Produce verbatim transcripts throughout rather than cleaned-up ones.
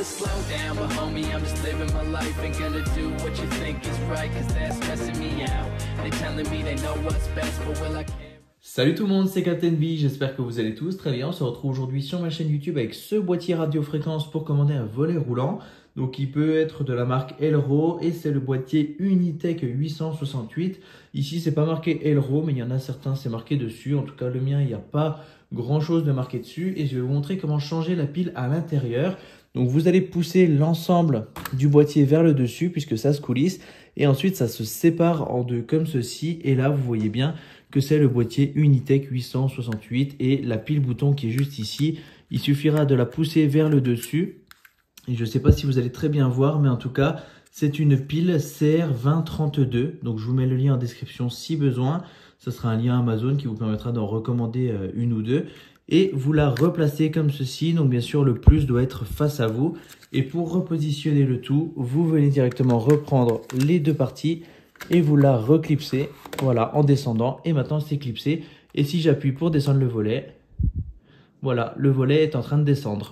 to slow down, but homie, I'm just living my life. Ain't gonna do what you think is right, cause that's stressing me out. They telling me they know what's best, but will I care? Salut tout le monde, c'est Captain V, j'espère que vous allez tous très bien. On se retrouve aujourd'hui sur ma chaîne YouTube avec ce boîtier radiofréquence pour commander un volet roulant. Donc il peut être de la marque Elro et c'est le boîtier Unitech huit cent soixante-huit. Ici c'est pas marqué Elro mais il y en a certains c'est marqué dessus. En tout cas le mien il n'y a pas grand chose de marqué dessus et je vais vous montrer comment changer la pile à l'intérieur. Donc vous allez pousser l'ensemble du boîtier vers le dessus puisque ça se coulisse et ensuite ça se sépare en deux comme ceci et là vous voyez bien que c'est le boîtier Unitech huit cent soixante-huit et la pile bouton qui est juste ici. Il suffira de la pousser vers le dessus. Et je ne sais pas si vous allez très bien voir, mais en tout cas, c'est une pile C R vingt trente-deux. Donc, je vous mets le lien en description si besoin. Ce sera un lien Amazon qui vous permettra d'en recommander une ou deux. Et vous la replacez comme ceci. Donc, bien sûr, le plus doit être face à vous. Et pour repositionner le tout, vous venez directement reprendre les deux parties et vous la reclipsez. Voilà, en descendant. Et maintenant, c'est clipsé. Et si j'appuie pour descendre le volet, voilà, le volet est en train de descendre.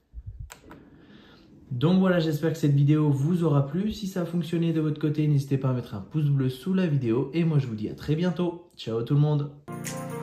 Donc voilà, j'espère que cette vidéo vous aura plu. Si ça a fonctionné de votre côté, n'hésitez pas à mettre un pouce bleu sous la vidéo. Et moi, je vous dis à très bientôt. Ciao tout le monde!